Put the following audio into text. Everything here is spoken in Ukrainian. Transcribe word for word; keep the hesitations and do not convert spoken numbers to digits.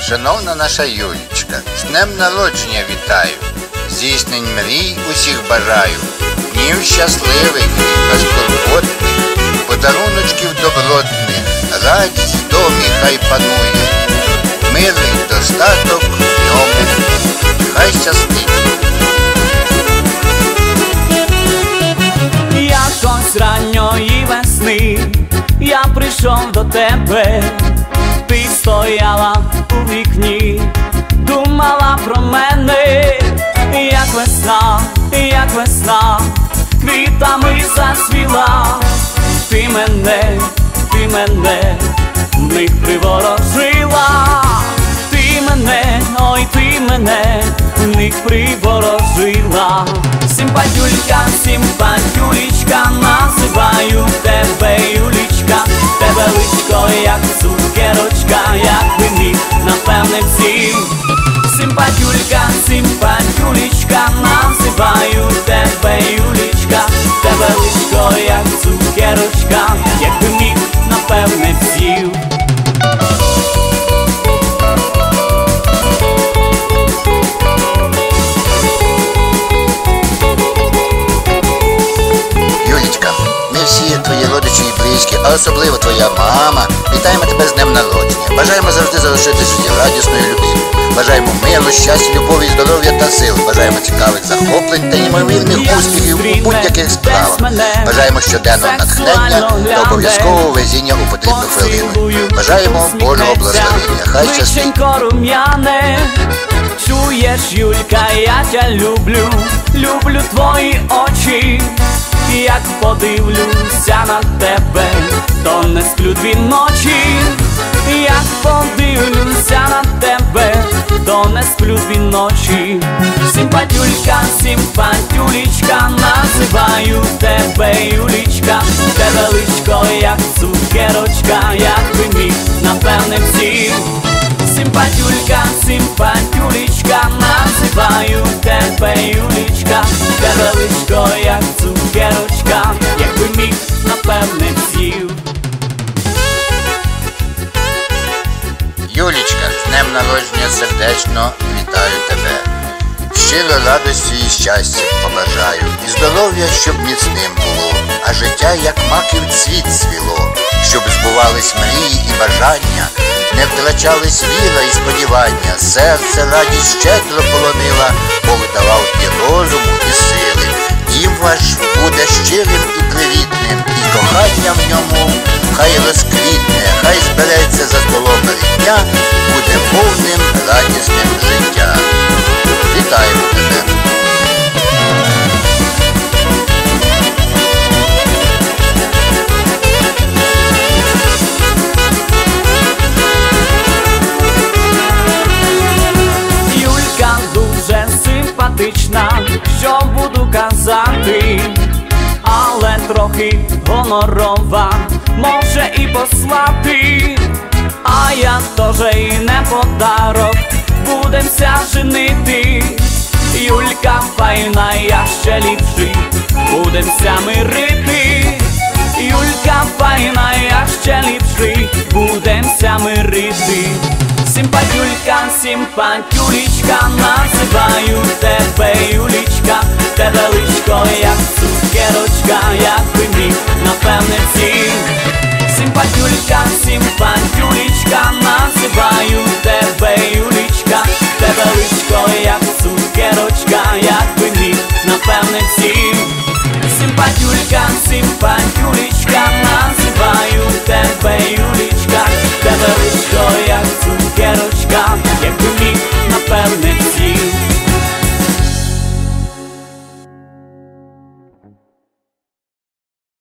шановна наша Юлічка, з днем народження вітаю, здійснень мрій усіх бажаю, днів щасливих і безтурботних, подаруночків добротних, радість в домі хай панує, мирний достаток в ньому, хай щастить. Якось ранньої весни я прийшов до тебе, ти стояла у вікні, думала про мене, як весна, як весна, квітами зацвіла. Ти мене, ти мене, в них приворожила. Ти мене, ой, ти мене, в них приворожила. Симпатюлька, симпатюлечка, називаю тебе Юлічка. Тебе личко, як цукерочка, як би міг, напевне всім. Симпатюлька, симпатюлечка, називаю тебе Юлічка. Тебе личко, як цукерочка, як би міг, напевне всім. Твої родичі і близькі, а особливо твоя мама. Вітаємо тебе з днем народження. Бажаємо завжди залишитися радісною людиною. Бажаємо миру, щастя, любові, здоров'я та сил. Бажаємо цікавих захоплень та неймовірних успіхів у будь-яких справах. Бажаємо щоденного натхнення та обов'язкового везіння у потрібну хвилину. Бажаємо Божого благословення. Хай щастить. Чуєш, Юлька, я тя люблю, люблю твої очі. Як подивлюся на тебе, то не сплю дві ночі. Як подивлюся на тебе, то не сплю дві ночі. Симпатюлька, симпатюлечка, називаю тебе Юлічка. Тебе личко, як цукерочка, як би міг, напевне всім. Симпатюлька, симпатюлечка, називаю тебе Юлічка. Тебе личко, як цукерочка, як би міг, напевне всім. Юлічка, з днем народження сердечно вітаю тебе. Щиро радості і щастя побажаю, і здоров'я, щоб міцним було, а життя, як маків цвіт цвіло, щоб збувались мрії і бажання, не втрачались віра і сподівання, серце радість щедро полонила, Бог давав і розуму, і сили. Дім ваш буде щирим і привітним, і кохання в ньому хай розквітне, хай збереться за столом рідня, буде повним радісним життя. Вітаємо тебе! Що буду казати, але трохи гонорова, може і послати. А я теж і не подарок, будемся женити. Юлька файна, я ще ліпший, будемся мирити. Юлька файна, я ще ліпший, будемся мирити. Симпатюлька, симпатюлечка, називаю тебе Юлічка. Тебе личко, як цукерочка, як би міг, напевне всім. Симпатюлька, симпатюлечка, називаю тебе Юлічка. Тебе личко, як цукерочка, як би міг, напевне всім. Симпатюлька, симпатюлечка,